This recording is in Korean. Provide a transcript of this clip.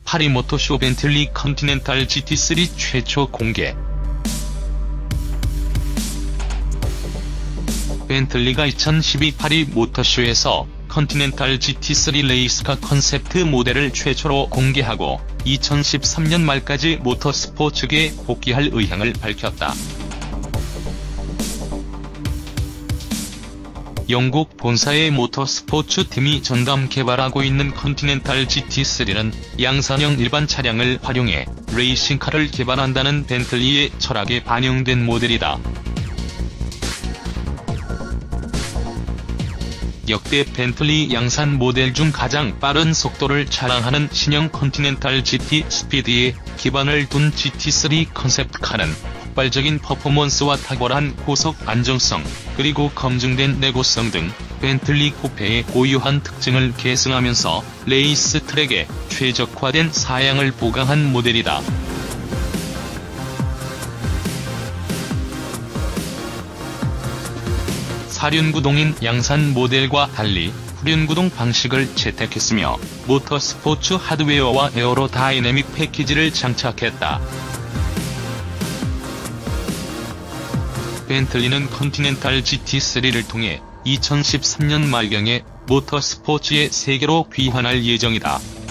파리 모터쇼 벤틀리 컨티넨탈 GT3 최초 공개. 벤틀리가 2012 파리 모터쇼에서 컨티넨탈 GT3 레이스카 컨셉트 모델을 최초로 공개하고 2013년 말까지 모터스포츠계에 복귀할 의향을 밝혔다. 영국 본사의 모터스포츠 팀이 전담 개발하고 있는 컨티넨탈 GT3는 양산형 일반 차량을 활용해 레이싱카를 개발한다는 벤틀리의 철학에 반영된 모델이다. 역대 벤틀리 양산 모델 중 가장 빠른 속도를 자랑하는 신형 컨티넨탈 GT 스피드에 기반을 둔 GT3 컨셉트카는 폭발적인 퍼포먼스와 탁월한 고속 안정성, 그리고 검증된 내구성 등 벤틀리 쿠페의 고유한 특징을 계승하면서 레이스 트랙에 최적화된 사양을 보강한 모델이다. 사륜구동인 양산 모델과 달리 후륜구동 방식을 채택했으며 모터스포츠 하드웨어와 에어로다이내믹 패키지를 장착했다. 벤틀리는 컨티넨탈 GT3를 통해 2013년 말경에 모터스포츠의 세계로 귀환할 예정이다.